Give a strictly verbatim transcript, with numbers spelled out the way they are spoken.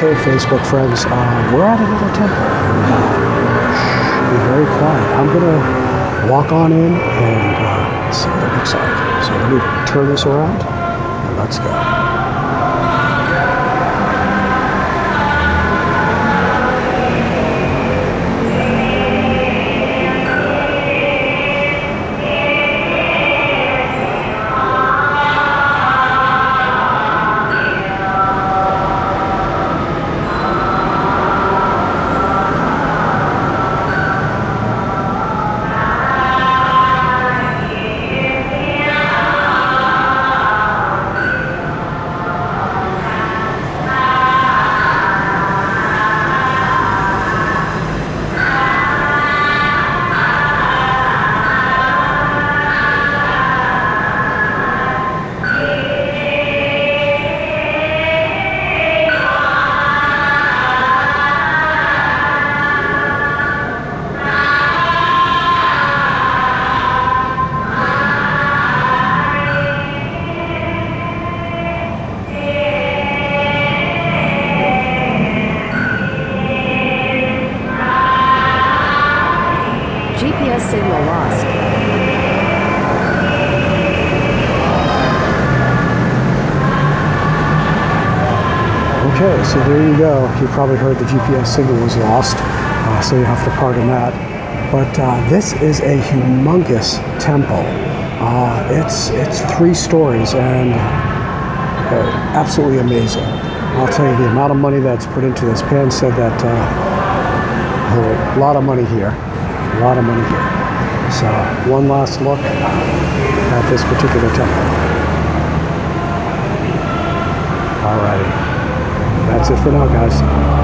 Okay, Facebook friends, uh, we're at another temple. Uh, be very quiet. I'm gonna walk on in and uh, see what it looks like. So let me turn this around and let's go. G P S signal lost. Okay, so there you go. You probably heard the G P S signal was lost, uh, so you have to pardon that. But uh, this is a humongous temple. Uh, it's it's three stories and uh, absolutely amazing. I'll tell you the amount of money that's put into this. Pan said that uh, a lot of money here. A lot of money here. So one last look at this particular temple. Alrighty. That's it for now, guys.